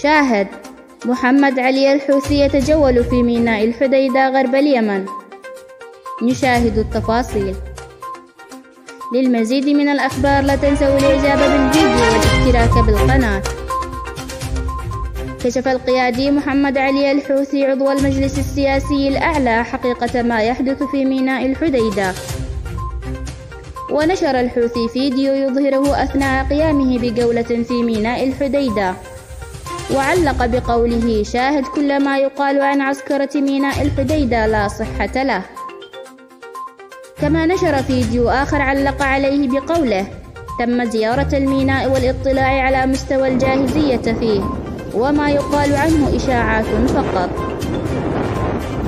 شاهد: محمد علي الحوثي يتجول في ميناء الحديدة غرب اليمن. نشاهد التفاصيل. للمزيد من الأخبار لا تنسوا الإعجاب بالفيديو والاشتراك بالقناة. كشف القيادي محمد علي الحوثي عضو المجلس السياسي الأعلى حقيقة ما يحدث في ميناء الحديدة. ونشر الحوثي فيديو يظهره أثناء قيامه بجولة في ميناء الحديدة، وعلق بقوله: شاهد كل ما يقال عن عسكرة ميناء الحديدة لا صحة له. كما نشر فيديو آخر علق عليه بقوله: تم زيارة الميناء والاطلاع على مستوى الجاهزية فيه، وما يقال عنه إشاعات فقط.